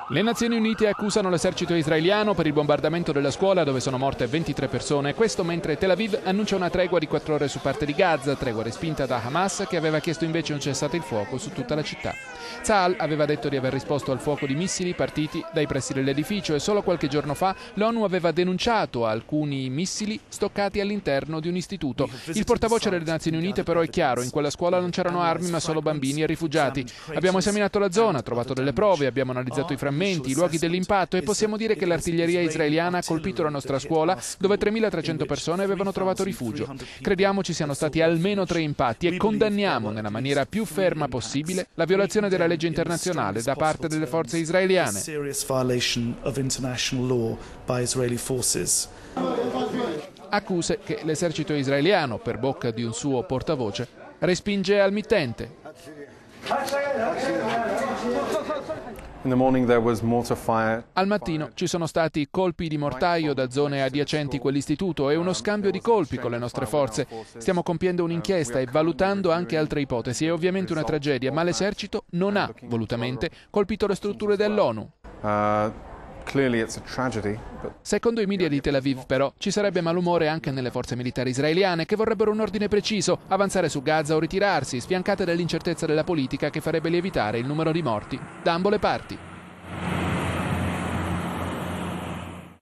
Le Nazioni Unite accusano l'esercito israeliano per il bombardamento della scuola dove sono morte 23 persone. Questo mentre Tel Aviv annuncia una tregua di 4 ore su parte di Gaza, tregua respinta da Hamas che aveva chiesto invece un cessate il fuoco su tutta la città. Tzahal aveva detto di aver risposto al fuoco di missili partiti dai pressi dell'edificio e solo qualche giorno fa l'ONU aveva denunciato alcuni missili stoccati all'interno di un istituto. Il portavoce delle Nazioni Unite però è chiaro, in quella scuola non c'erano armi ma solo bambini e rifugiati. Abbiamo esaminato la zona, trovato delle prove, abbiamo analizzato i frammenti, i luoghi dell'impatto e possiamo dire che l'artiglieria israeliana ha colpito la nostra scuola dove 3.300 persone avevano trovato rifugio. Crediamo ci siano stati almeno 3 impatti e condanniamo nella maniera più ferma possibile la violazione della legge internazionale da parte delle forze israeliane. Accuse che l'esercito israeliano, per bocca di un suo portavoce, respinge al mittente. Al mattino ci sono stati colpi di mortaio da zone adiacenti quell'istituto e uno scambio di colpi con le nostre forze. Stiamo compiendo un'inchiesta e valutando anche altre ipotesi. È ovviamente una tragedia, ma l'esercito non ha volutamente colpito le strutture dell'ONU. Secondo i media di Tel Aviv, però, ci sarebbe malumore anche nelle forze militari israeliane che vorrebbero un ordine preciso, avanzare su Gaza o ritirarsi, sfiancate dall'incertezza della politica che farebbe lievitare il numero di morti da ambo le parti.